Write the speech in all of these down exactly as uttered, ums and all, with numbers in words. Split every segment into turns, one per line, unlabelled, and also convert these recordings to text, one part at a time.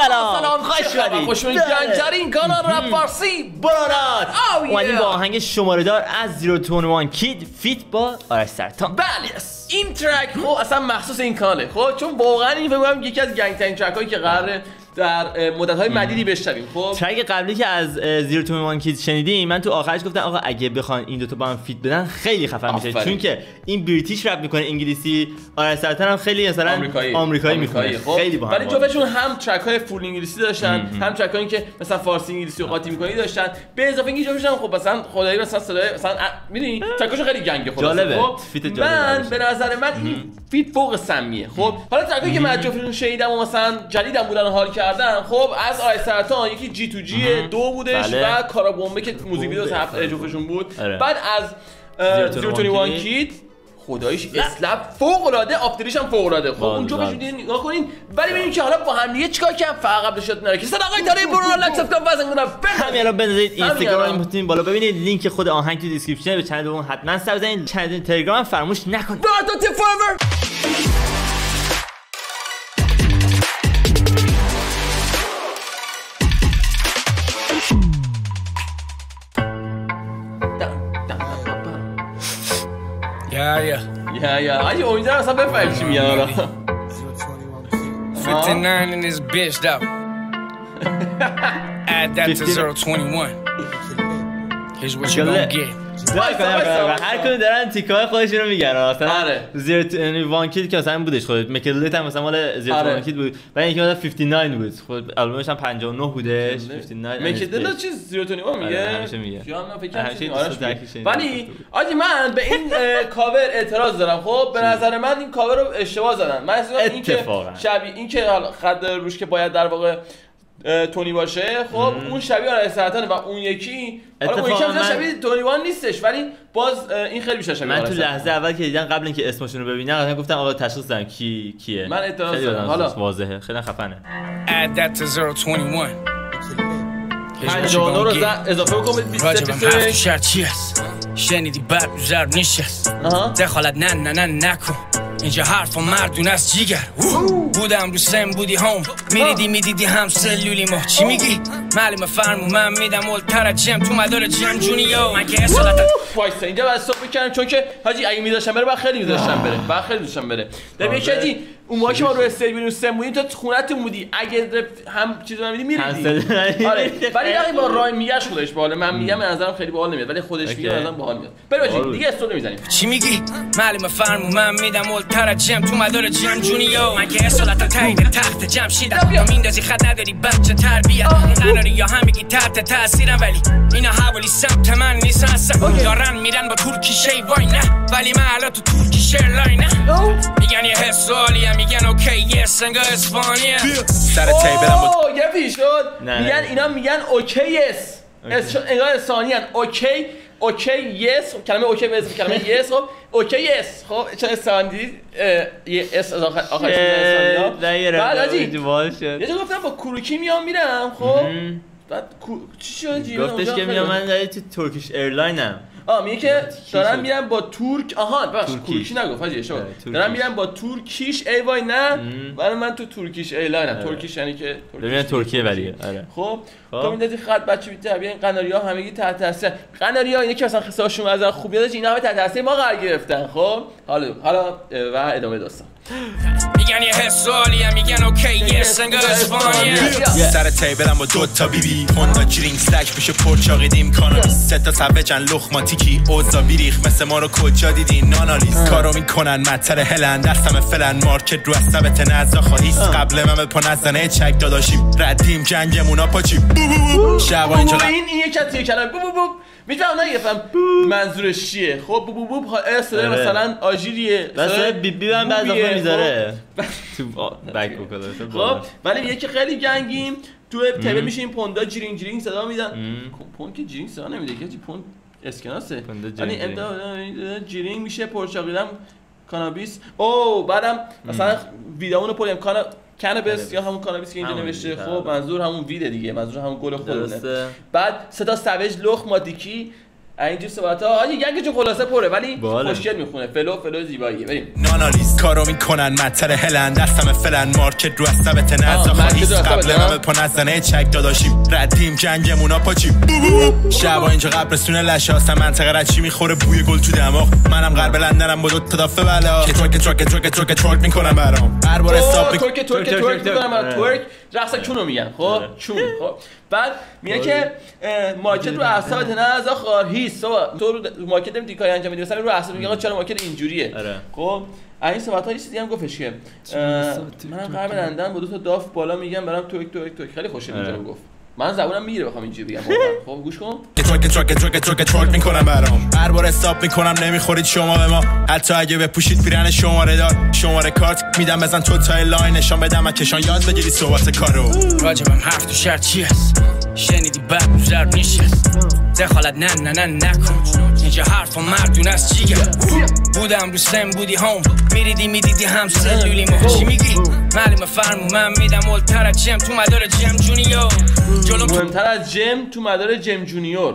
سلام
سلام
خوش اومدید
خوش اومدید گنجترین کانال رپ فارسی
برانات اومدیم با
yeah.
آهنگ شماره دار از زیرو تو یک کید فیت با آرش سرطان.
بله این ترک خب اصلا مخصوص این کاناله خب چون واقعا این فکر کنم یکی از گنگترین ترک هایی که قراره در مدت‌های مدیدی بشنویم. خب
ترک قبلی که از زیرو تو یک کید شنیدیم من تو آخرش گفتم آقا اگه بخوان این دو تا با هم فیت بدن خیلی خفن میشه، چون که این بریتیش رپ میکنه انگلیسی، آرش سرطان هم خیلی مثلا
آمریکایی
آمریکایی میکنه.
خب
خیلی با هم
ولی جفتشون هم ترک های فول انگلیسی داشتن هم, هم ترک هایی که مثلا فارسی انگلیسی و قاطی میکنی داشتن، به اضافه اینکه جفتشون خب مثلا خدایی مثلا صدای مثلا میدونی ترکاشون خیلی گنگه. خب
جالبه
خب
فیت جالبه.
من به نظر من این فیت فوق سمیه. خب حالا ترکایی که من جفتشون شنیدم و مثلا جدیدم بودن و حال کردم، خب از آرش سرطان یکی جی تو جی دو بودش
بله.
و کارا بومبه که موزیک ویدیو هفت جفتشون بود.
اره.
بعد از زیرو تو یک کید خداییش اسلپ فوق العاده، آفتریش هم فوق العاده. خب اونجا بهش نگاه کنین. ولی ببینیم که حالا با هم دیگه چیکار کنیم. فقط قبلش یادتون نره که صداقای تاریخ برو لایک سابسکرایب واسه کنم.
همین الان بنویسید اینستاگرام میتونید بالا ببینید لینک خود آهنگ تو دیسکریپشن، به چنل دوم حتما سر بزنید، چنل تلگرام فراموش نکنید.
براتون فورور
Yeah, yeah.
یا یا اگه امیدوارم اصلا بفهمیم چی میگن حالا.
fifty-nine in this bitch though. Add that to zero twenty-one. Here's what you gonna get.
هر کدوم دارن تیکای خودشون رو میگن. مثلا
آره.
زیرو تو یک کید که مثلا بودش، خودت مکلت هم مثلا مال زیرو تو یک کید بود، ولی اینکه مثلا فیفتی ناین بود، خود آلبومش هم پنجاه و نه بودش. فیفتی ناین
مکدل چیز زیرو تو یک میگه
همیشه میگه.
یا من فکر ولی آجی من به این کاور اعتراض دارم. خب به نظر من این کاور رو اشتباه زدن. من اصلا این که شبیه این که خط روش که باید در واقع تونی باشه، خب اون شبیه آرش سرطانه و اون یکی حالا اون یکی هم شبیه تونی وان نیستش، ولی باز این خیلی بیشتر شبیه
من
آرش
تو لحظه اول که دیدم قبل اینکه اسمشون رو ببینم مثلا گفتم آقا تشخیص بدم کی کیه.
من اعتراض دارم. حالا
واضحه خیلی خفنه.
Add that to zero twenty-one.
پنجاه و نه رو اضافه بکن به
شهر چی هست؟ شنیدی بر ضرب نشست. دخالت نه نه نه نکن. اینجا حرف و مردون از جیگر بودم رو سم بودی هم میریدی میدیدی هم سلولی ما چی میگی؟ معلومه فرمو من میدم اولتر جم تو مدار جم جونیو من که اصالت
وایسا اینجا باید صحبت بکنم چون که حاجی اگه میذاشتم بره بعد خیلی میذاشتم بره بعد خیلی میذاشتم بره در یکی حاجی اون موقع که ما رو استیبل رو سم بودیم تو خونتون بودی اگه هم چیزو نمیدی میریدی. آره ولی وقتی با رای میگهش خودش باحال، من میگم به نظرم خیلی باحال نمیاد ولی خودش میگه مثلا باحال میاد. بریم دیگه استو نمیزنیم.
چی میگی؟ معلومه فرمو من میدم اولتر جم تو مدار جم جونیو من که اصالت تایید تخت جم شیدم میندازی خط نداری بچه تربیت قراری یا هم میگی تحت تاثیرم ولی اینا حوالی سمت من نیستن اصلا دارن میرن با ترکی شی وای نه ولی من الان تو ترکی شیر لاینه میگن یه حسالیه میگن اوکی یس انگار اسپانیه
سر تیبلم اوه یه پیش شد میگن اینا میگن اوکی یس انگار اسپانیه اوکی اوکی یس کلمه اوکی به اسم کلمه یس. خب اوکی یس خب چون اسپانی یه اس از آخر آخر اسپانیا بعد آجی یه جا گفتم با کروکی میام میرم. خب بعد چی شد جیبه
گفتش که میام من داری تو ترکیش ایرلاینم.
آه میگه که دارم میرم با ترک آها ببخش کروکی نگفت حاجی شو دارم میرم با ترکیش ای وای نه ولی من تو ترکیش ایرلاینم. ترکیش یعنی که
ببین ترکیه ولی آره. خب
تو میدادی خط بچه بیت طبیعی قناریا همگی تحت تاثیر قناریا اینا که مثلا قصه‌هاشون از خوب یادش اینا همه تحت تاثیر ما قرار گرفتن. خب حالا حالا و ادامه داستان
میگن یه حسالیه میگن اوکی یس انگار اسپانیه
سر تیبلم با دو تا بی بی هوندا جرینگ سلک بشه پرچاقیدیم کانالیس سه تا سوجن لخماتیکی اوزا بیریخ مثل ما رو کجا دیدین نانالیز کارو میکنن مطر هلند دستم فلن مارکت رو اصابت نزا خواهیست قبل من پا نزنه چک داداشیم ردیم جنگمونا پاچیم شبا اینجا
این این یک کتیه کلمه بو بو بو میتونم نگفتم منظورش چیه. خب بو بو بو اصلا مثلا آژیریه
مثلا بی بی هم بعضی وقتا میذاره تو بک وکال.
خب ولی یکی خیلی گنگیم تو تیبل میشه این پوندا جرینگ جرینگ صدا میدن. پوند که جرینگ صدا نمیده که پوند اسکناسه یعنی امدا جرینگ میشه پرچاقیدم کانابیس. او بعدم مثلا ویدئونو پولیم کانا کانابیس یا همون کانابیس که اینجا نوشته. خب منظور همون ویده دیگه منظور همون گل خودونه. بعد سه تا سوج لخ مادیکی اینجور صحبت‌ها حاجی گنگشون خلاصه پره ولی خوشگل میخونه فلو فلو زیباییه. بریم
نانالیز کارو میکنن مطر هلند دستم فلن مارکت رو عصبت نزا خواهیست قبل همه پا نزنه چک داداشیم ردیم جنگمونا پاچیم شبا اینجا قبرستون لشاسم منطقه رچی میخوره بوی گل تو دماغ منم غرب لندنم با دو تا دافه بلا که تورک تورک تورک تورک تورک میکنم برام هر بار استاپ
تورک تورک تورک میکنم تورک رقص چونو میگن خب چون خب بعد میگه که مارکت رو اعصابت نزا خواهیست تو رو مارکت نمیدی کاری انجام میدی مثلا رو اعصاب میگه آقا چرا مارکت اینجوریه خب این صحبت ها یه چیزی هم گفتش که من غرب لندن با دو تا داف بالا میگم برام تورک تورک تورک خیلی خوشم اینجا رو گفت من زبونم میگیره بخوام اینجوری بگم خب گوش کن
تورک تورک تورک تورک تورک میکنم برام هر بار استاپ میکنم نمیخورید شما به ما حتی اگه بپوشید پیرن شماره دار شماره کارت میدم بزن تو تای لاین نشان بدم کشان یاد بگیری صحبت کارو
راجبم حرف تو شرط چی هست شنیدی بعد ضرب نشست دخالت نه نه نه نکن اینجا حرف و مردون از چیه بودم رو سم بودی هم میریدی میدیدی هم سلولی مخشی میگی معلومه فرمو من میدم اولتر از جم تو مدار جم جونیور
مهمتر از جم تو مدار جم جونیور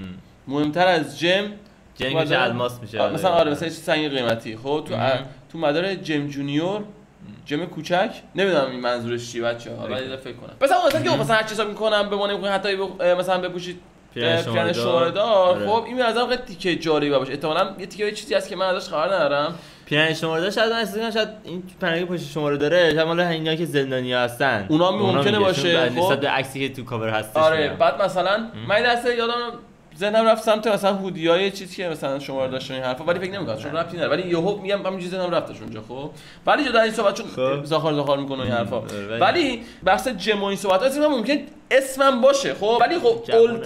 مهمتر از جم
جم میشه الماس میشه
مثلا آره مثلا چیز سنگ قیمتی خب تو تو مدار جم جونیور جم کوچک نمیدونم این منظورش چیه بچه‌ها حالا یه فکر کنم مثلا مثلا که مثلا هر چیزا میکنم به ما نمیخوام حتی مثلا بپوشید پیرن شماره دار خب این از خیلی تیکه جالبی باشه احتمالاً یه تیکه چیزی هست که من ازش خبر ندارم
پیرن شماره دار شاید من اصلا شاید این پناهی پشت شماره داره شاید مال اینا که زندانیا هستن
اونا ممکنه باشه
خب نسبت به عکسی که تو کاور هستش
آره بعد مثلا من دسته یادم ذهنم رفت سمت مثلا هودیای چیزی که مثلا شماره داشتن این حرفا ولی فکر نمی‌کنم چون ربطی نداره ولی یهو میگم همین چیزا ذهنم رفتش اونجا خب ولی جدا این صحبت چون زاخار زاخار میکنه این حرفا ولی بحث جم و این صحبت ها اصلا ممکن اسمم باشه خب ولی خب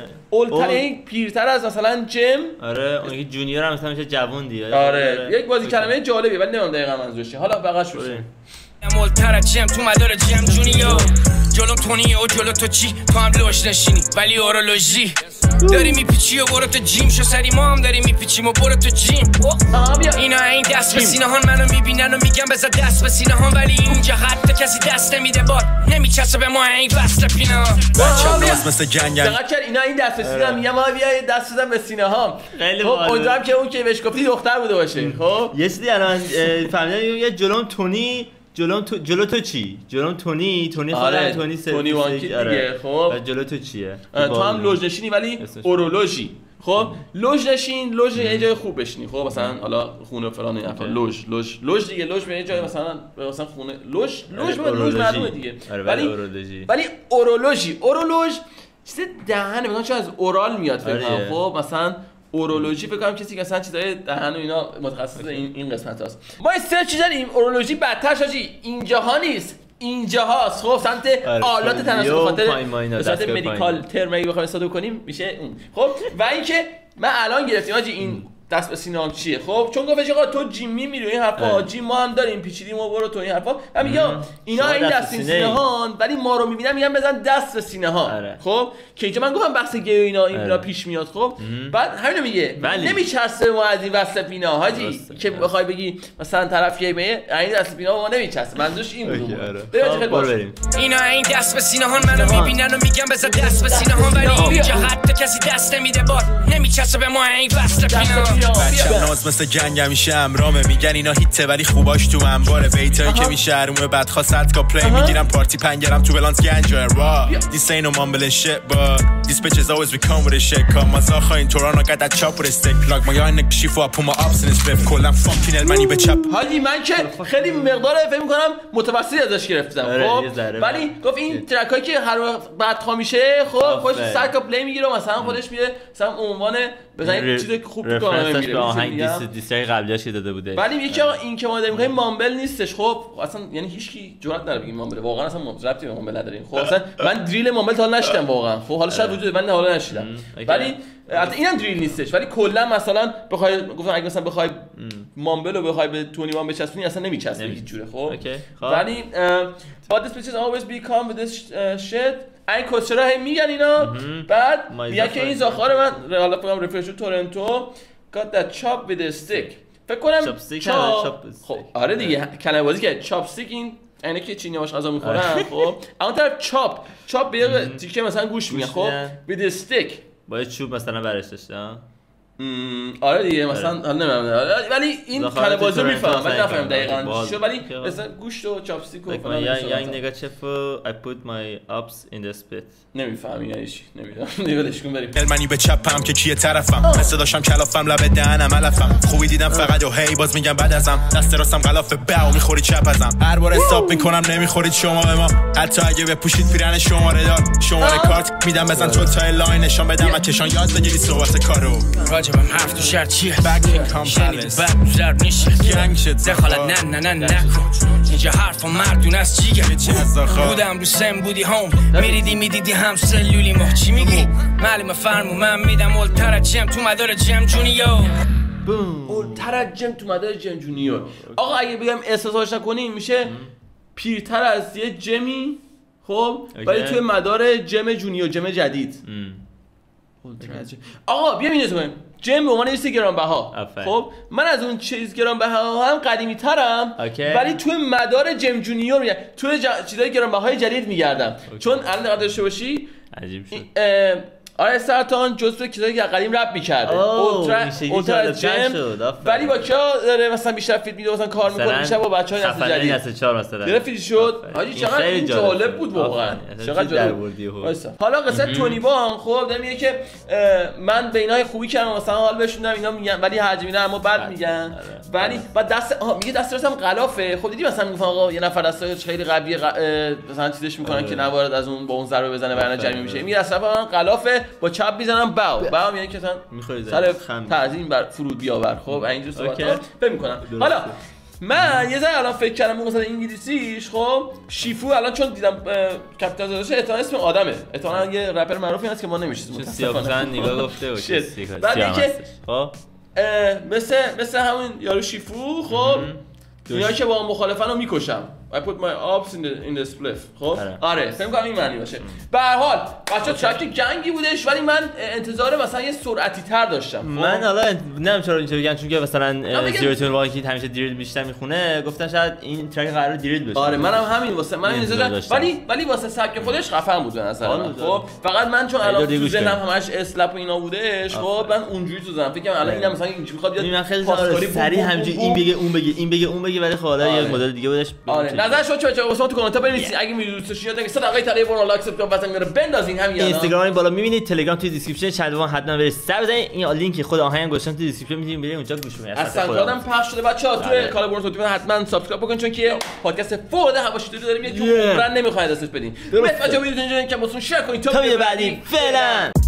اولترین پیرتر از مثلا جم
آره اون که جونیور هم مثلا میشه جوون دیگه
آره یک بازی کلمه جالبی ولی نمیدونم دقیقاً منظورش چیه حالا بقاش بشه
اولتر از جم تو مدار جم جونیور جلوم تونی و جلو تو چی تو هم لوش نشینی ولی اورولوژی داری میپیچی و برو تو جیم شو سری ما هم داری میپیچیم و برو تو جیم اینا این دست به سینه هان منو میبینن و میگم بذار دست به سینه هان ولی اینجا حتی کسی دست نمیده بار نمیچسه به ما این وصل پینا
بچه‌ها راست مثل جنگل
دقت کرد اینا این دست به سینه میگم ما بیا دست بزن به سینه هام خب امیدوارم که اون که بهش گفتی دختر بوده باشه خب
یه چیزی الان فهمیدم یه جلوم تونی جلوم تو جلو تو چی؟ جلوم تونی تونی خاله
آره.
تونی سر
تونی وانکی دیگه خب
جلو تو چیه؟
تو هم لوژ نشینی ولی اورولوژی خب لوژ نشین لوژ یه جای خوب بشینی خب مثلا حالا خونه فلان این حرفا لوژ لوژ لوژ دیگه لوژ به یه جای مثلا مثلا خونه لوژ لوژ به لوژ معلومه دیگه
ولی
ولی اورولوژی اورولوژ چیز دهن میگن چون از اورال میاد فکر کنم خب مثلا اورولوژی فکر کنم کسی که مثلا چیزای دهن و اینا متخصص این این قسمت هست ما سرچ کردیم اورولوژی بدتر شاجی اینجاها نیست اینجاهاست خب سمت آلات تناسل خاطر به صورت مدیکال ترمی بخوایم استفاده کنیم میشه اون خب و اینکه من الان گرفتیم حاجی این دست به سینه هم چیه خب چون گفتش آقا تو جیمی میری این حرفا جیم ما هم داریم پیچیدیم و برو تو این حرفا من میگم اینا این دست به سینه هان ولی ما رو میبینم میگم بزن دست به سینه ها خب که اینجا من گفتم بحث گی و اینا اینا پیش میاد خب بعد همینو میگه نمیچسبه ما از این وصل پینا حاجی که بخوای بگی مثلا طرف کی به این دست پینا ما نمیچسبه منظورش این بود
بریم اینا این دست به سینه هان منو میبینن و میگم بزن دست به سینه هان ولی اینجا حتی کسی دست نمیده بار نمیچسبه ما این وصل پینا
بچه‌م ناز مثل جنگ همیشه امرامه میگن اینا هیته ولی خوباش تو انباره بیتایی که میشه هرموه بدخوا صد کا پلی میگیرم پارتی پنگرم تو بلانس گنجا را This ain't no mumbling shit but these bitches always become with a shit come از آخا این تورانو got that chop with a stick plug ما یا نک شیفو اپو ما ups in his flip کلم fucking المانی به چپ
حاجی من که خیلی مقدار فکر می‌کنم متوسطی ازش گرفتم خب ولی گفت این ترکایی که هر بدخوا میشه خب خودش صد کا پلی میگیره مثلا خودش میره مثلا عنوان بزنید چیز خوب تو کانال میگیره
آهنگ دیستای قبلیاش داده بوده
ولی یکی این که ما داریم میگیم مامبل نیستش خب اصلا یعنی هیچ کی جرئت نداره بگه مامبل واقعا اصلا ربطی به مامبل نداره خب اصلا من دریل مامبل تا نشدم واقعا خب حالا شاید وجود من حالا نشیدم ولی البته اینم دریل نیستش ولی کلا مثلا بخوای گفتم اگه مثلا بخوای مامبل رو بخوای به تونی وان بچسبونی اصلا نمیچسبه هیچ جوره خب ولی but this bitches always be calm with this shit این کوچرا هی میگن اینا بعد میگن که این زاخار من حالا فکرم رفرش تورنتو got that chop with a stick فکر کنم چاپ خب آره دیگه کلمه بازی که چاپ استیک این اینه که چینی باش غذا میخورن خب اون طرف چاپ چاپ به تیکه مثلا گوش میگن خب with a stick
با چوب مثلا برش داشته
آره دیگه مثلا نمیدونم ولی این کله بازی میفهمم ولی نفهمم دقیقاً چی ولی مثلا گوشت و چاپستیک و
فلان یا این نگاه چف I put my ups in the spit
نمیفهمی یعنی چی نمیدونم نگاهش کن بریم
منی به چپم که کیه طرفم مثل داشتم کلافم لب دهنم علفم خوبی دیدم فقط و هی باز میگم بعد ازم دست راستم غلاف باو میخوری چپ ازم هر بار حساب میکنم نمیخورید شما به ما حتی اگه بپوشید پیرن شماره دار شماره کارت میدم بزن تو تا لاین نشون بدم کشان یاد بگیری صحبت کارو
راجبم حرف تو شرط چیه
بکینگ کام پالیس
بعد ضرب میشه
گنگ شد
دخالت نه نه نه نکن اینجا حرف مردون از چیه بودم رو سم بودی هوم میریدی میدیدی هم سلولی ما چی میگی معلومه فرمو من میدم اولتر جم تو مدار جم جونیور
اولتر جم تو مدار جم جونیور آقا اگه بگم احساساش نکنیم میشه پیرتر از یه جمی خب ولی توی مدار جم جونیور جم جدید آقا بیا اینو کنیم جم به عنوان یه چیز گرانبها خب من از اون چیز گرانبها هم قدیمی ترم ولی توی مدار جم جونیور میگردم توی جا... چیزای گرانبهای جدید میگردم چون الان دقت داشته باشی
عجیب شد
آره سرطان جزو کسایی که قدیم رپ می‌کرده اولترا اولترا جم ولی با کیا داره مثلا بیشتر فیت میده مثلا کار می‌کنه بیشتر با بچه‌های نسل جدید
نسل چهار مثلا
داره فیت شد حاجی چقدر این جالب بود واقعا چقدر جالب حالا قصه تونی بان خب داره میگه که من به اینای خوبی کردم مثلا حال بهشون اینا میگن ولی حجمی نه اما بد میگن ولی بعد دست میگه دست راستم غلافه خب دیدی مثلا میگن آقا یه نفر دستش خیلی قویه مثلا چیزش میکنن که نوارد از اون با اون ضربه بزنه ورنه جریمه میشه میگه اصلا غلافه با چپ میزنم باو باو یعنی که مثلا سر تعظیم بر فرود بیاور خب اینجور صحبت فکر می‌کنم حالا من یه ذره الان فکر کردم مثلا انگلیسیش خب شیفو الان چون دیدم کاپیتال داشته احتمالاً اسم آدمه احتمالاً یه رپر معروفی هست که ما نمی‌شناسیم
متأسفانه نگاه گفته و چیزی
که خب مثل مثل همون یارو شیفو خب دنیا که با مخالفن رو میکشم I put my ops in the in the spliff خب آره فکر کنم این معنی باشه به هر حال بچا ترک جنگی بودش ولی من انتظار مثلا یه سرعتی تر داشتم
من حالا نمیدونم چرا اینطوری بگن چون که مثلا زیروتون واقعی همیشه دیریل بیشتر میخونه گفتن شاید این ترک قرار دیریل بشه
آره منم همین واسه من انتظار ولی ولی واسه سبک خودش خفن بود به نظر من خب فقط من چون الان تو ذهنم همش اسلپ و اینا بودش خب من اونجوری تو ذهنم فکر کنم الان اینم مثلا اینجوری میخواد بیاد
پاسکاری سری همینجوری این بگه اون بگه این بگه اون بگه ولی خدا یه مدل دیگه بودش
نظر شما چه واسه تو کامنت ها بنویسید اگه می‌دونید دوستش یاد صد دقیقه تله برو لایک سابسکرایب بزنید میره بندازین همین
اینستاگرام این بالا می‌بینید تلگرام توی دیسکریپشن چنل حتما برید سر بزنید این لینک خود آهنگ گذاشتم توی دیسکریپشن می‌تونید برید اونجا گوش کنید
اصلا خودم پخش شده بچه‌ها توی کانال برو صوتی حتما سابسکرایب بکنید چون که پادکست فوق هواشی داریم یه جور عمرن نمی‌خواید دستش بدین بچه‌ها ویدیو اینجا که واسه شیر کنید تا
بعدی فعلا